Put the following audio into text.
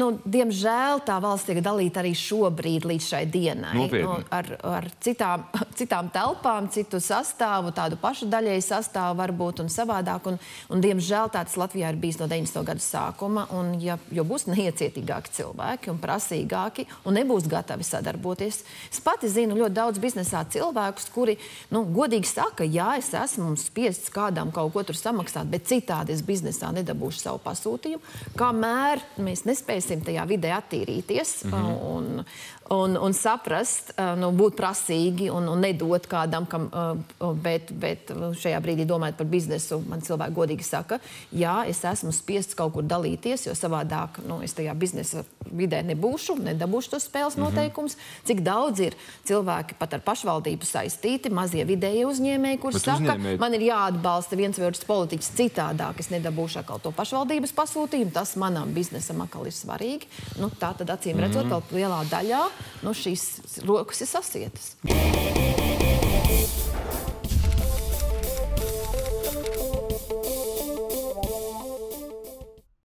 diemžēl tā valsts tiek dalīta arī šobrīd līdz šai dienai. Ar citām telpām, citu sastāvu, tādu pašu daļēju sastāvu varbūt un savādāk. Un diemžēl tāds Latvijā ir bijis no 90. gadu sākuma. Un jo būs neiecietīgāki cilvēki un prasīgāki un nebūs gatavi sadarboties. Es pati zinu ļoti daudz biznesā cilvēkus, kuri, godīgi saka, jā, es esmu spiests kādām kaut ko tur samaksāt, bet citādi es biznesā nedabūšu savu pasūtījumu. Kamēr mēs nespēsim tajā vidē attīrīties un saprast, būt prasīgi un nedot kādam, bet šajā brīdī domājot par biznesu, man cilvēki godīgi saka, jā, es esmu spiests kaut kur dalīties, jo savādāk es tajā biznesa vidē nedabūšu tos spēles noteikumus. Cik daudz ir cilvēki pat ar pašvaldību saistīti, mazie vidējie uzņēmēji, kurš saka, man ir jāatbalsta viens vai otrs politiķis citādāk, es nedabūšu atkal to pašvaldības pasūtījumu, tas manam biznesam atkal ir svarīgi. Tā tad acīm redzot, vēl lielā daļā šīs rokas ir sasietas.